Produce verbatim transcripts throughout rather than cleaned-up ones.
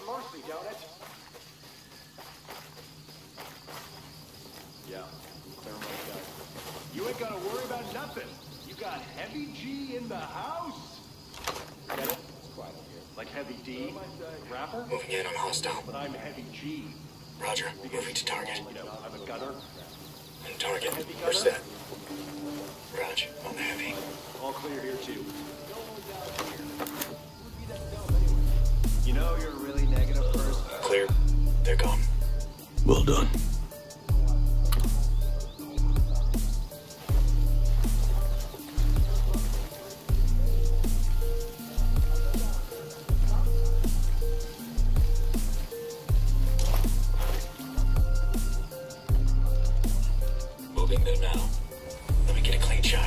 mercy, don't it? Yeah, clear my guy. You ain't gotta worry about nothing. You got Heavy G in the house. Get it? It's quiet here. Like Heavy D, the rapper? Moving in on hostile. But I'm Heavy G. Roger. Moving to target. You know, I'm a gunner. And target. We're set. Roger. On the heavy. All clear here, too. You know you're a really negative person. Clear. They're gone. Well done. Moving there now. Let me get a clean shot.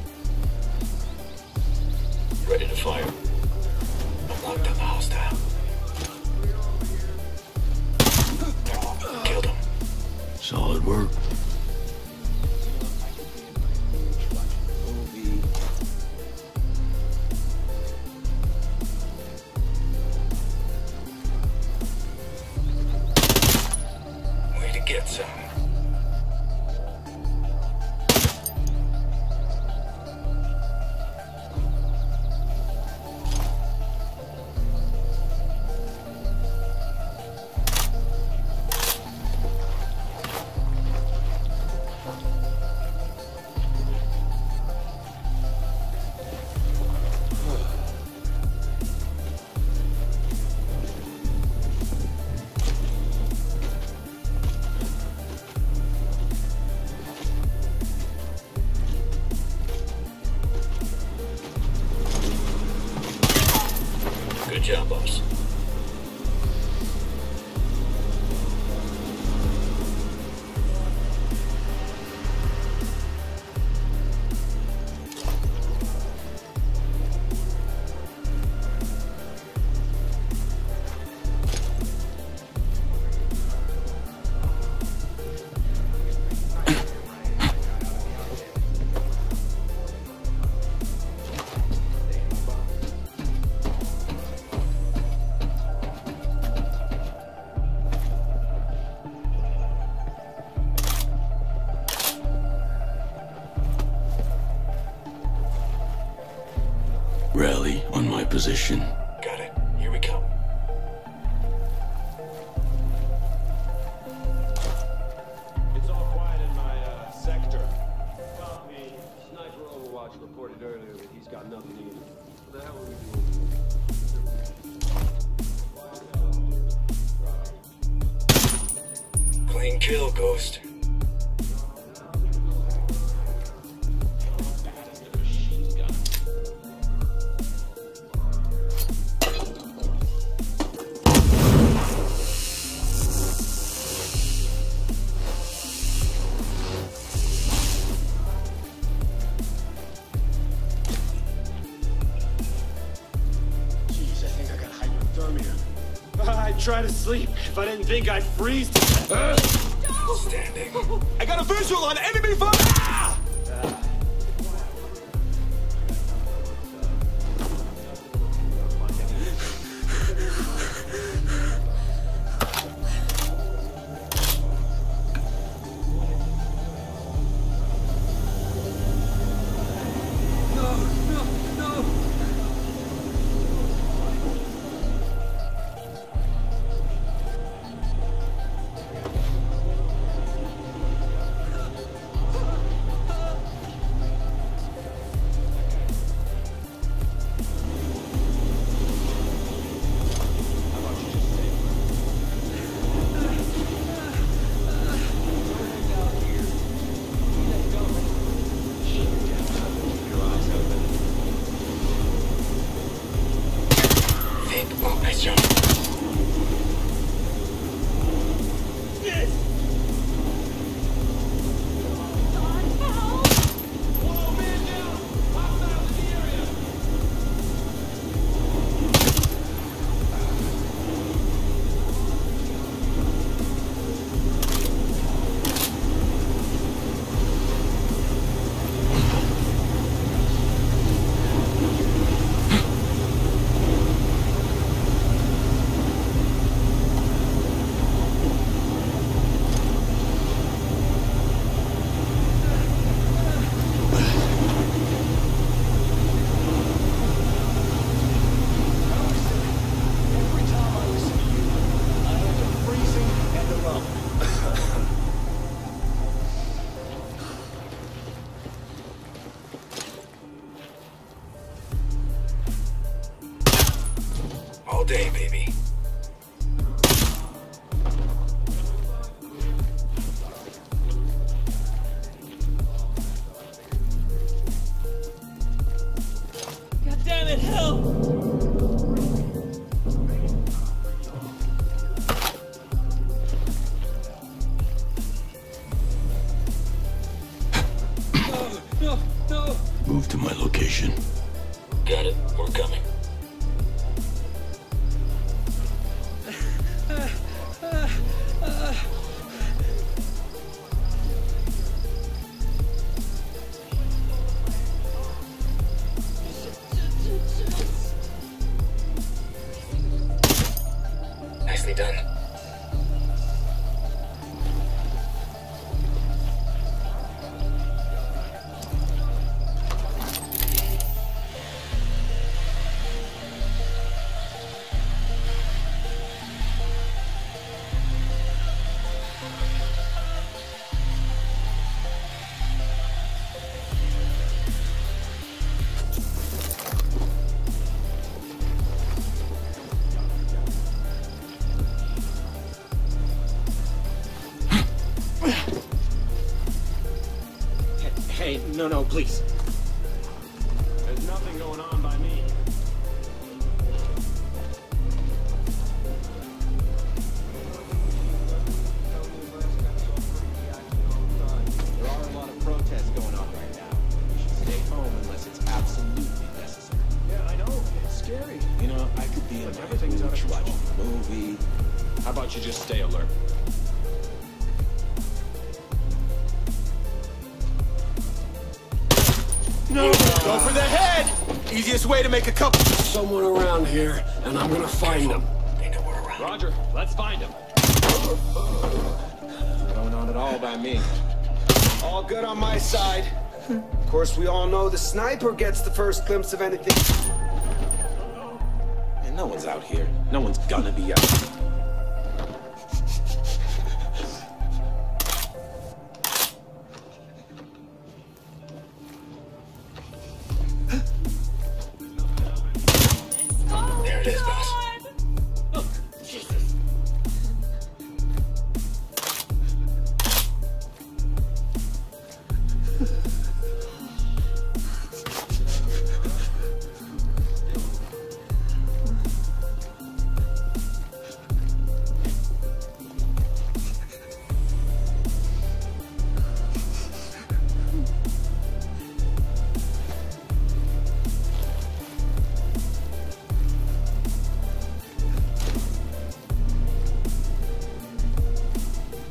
Ready to fire. I'm locked on the hostile. Killed him. Solid work. Way to get some. Good job, boss. Rally on my position. Got it. Here we come. It's all quiet in my uh, sector. Copy. Sniper Overwatch reported earlier that he's got nothing to eat. What the hell are we doing? Clean kill, Ghost. I'd try to sleep if I didn't think I'd freeze to death. Standing. I got a visual on enemy fire! Ah! day, baby. God damn it, hell! No, no! Move to my location. Got it. We're coming. Nicely done. Hey, no, no, please. There's nothing going on by me. There are a lot of protests going on right now. You should stay home unless it's absolutely necessary. Yeah, I know. It's scary. You know, I could be in my Everything's out of room control. watching a movie. How about you just stay alert? No! Go for the head! Easiest way to make a couple. Someone around here, and I'm gonna find them. They know we're around. Roger, let's find him. Not going on at all by me. All good on my side. Of course, we all know the sniper gets the first glimpse of anything. Man, no one's out here. No one's gonna be out. There it is, boss. Oh, Jesus.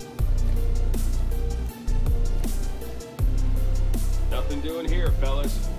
Nothing doing here, fellas.